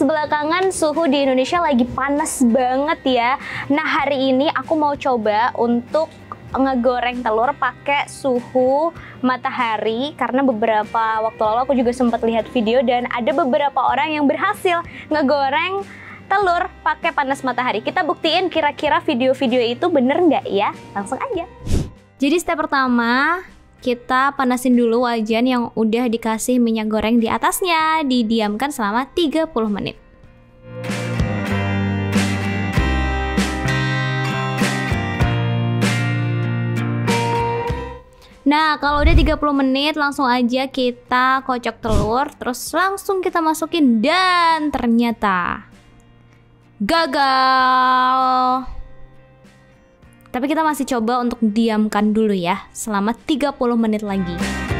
belakangan suhu di Indonesia lagi panas banget ya. Nah, hari ini aku mau coba untuk ngegoreng telur pakai suhu matahari, karena beberapa waktu lalu aku juga sempat lihat video dan ada beberapa orang yang berhasil ngegoreng telur pakai panas matahari. Kita buktiin kira-kira video-video itu bener nggak ya? Langsung aja. Jadi step pertama, kita panasin dulu wajan yang udah dikasih minyak goreng di atasnya, didiamkan selama 30 menit. Nah, kalau udah 30 menit langsung aja kita kocok telur, terus langsung kita masukin dan ternyata gagal. Tapi kita masih coba untuk diamkan dulu ya, selama 30 menit lagi.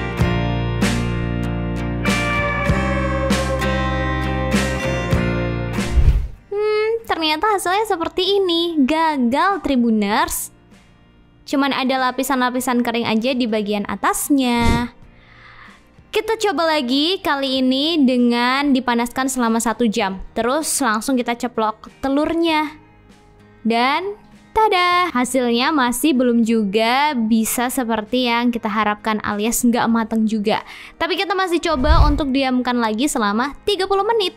Ternyata hasilnya seperti ini. Gagal, Tribuners. Cuman ada lapisan-lapisan kering aja di bagian atasnya. Kita coba lagi kali ini dengan dipanaskan selama 1 jam. Terus langsung kita ceplok telurnya. Dan tada, hasilnya masih belum juga bisa seperti yang kita harapkan, alias nggak matang juga. Tapi kita masih coba untuk diamkan lagi selama 30 menit.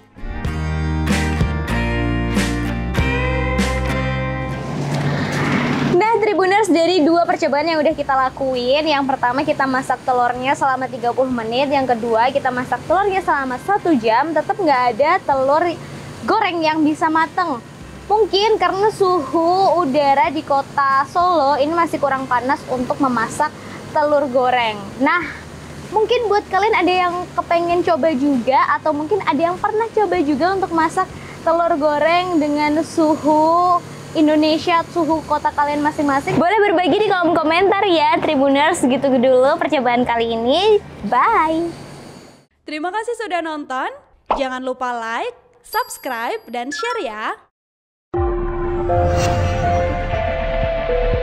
Nah, Tribuners, dari 2 percobaan yang udah kita lakuin, yang pertama kita masak telurnya selama 30 menit, yang kedua kita masak telurnya selama 1 jam, tetap nggak ada telur goreng yang bisa mateng. Mungkin karena suhu udara di kota Solo ini masih kurang panas untuk memasak telur goreng. Nah, mungkin buat kalian ada yang kepengen coba juga, atau mungkin ada yang pernah coba juga untuk masak telur goreng dengan suhu Indonesia, suhu kota kalian masing-masing. Boleh berbagi di kolom komentar ya, Tribuners. Segitu dulu percobaan kali ini. Bye! Terima kasih sudah nonton. Jangan lupa like, subscribe, dan share ya.